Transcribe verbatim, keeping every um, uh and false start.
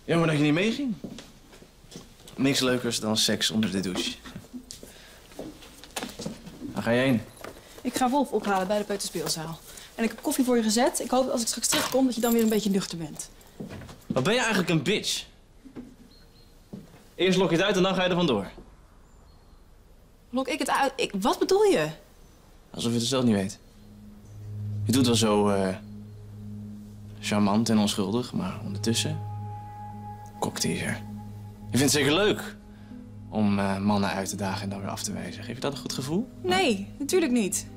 Jammer dat je niet meeging. Niks leukers dan seks onder de douche. Waar ga je heen? Ik ga Wolf ophalen bij de peuterspeelzaal. En ik heb koffie voor je gezet. Ik hoop dat als ik straks terugkom dat je dan weer een beetje nuchter bent. Wat ben je eigenlijk een bitch? Eerst lok je het uit en dan ga je er vandoor. Lok ik het uit? Ik, wat bedoel je? Alsof je het zelf niet weet. Je doet wel zo uh, charmant en onschuldig, maar ondertussen cockteaser. Je vindt het zeker leuk om uh, mannen uit te dagen en dan weer af te wijzen. Geef je dat een goed gevoel? Nee, natuurlijk niet.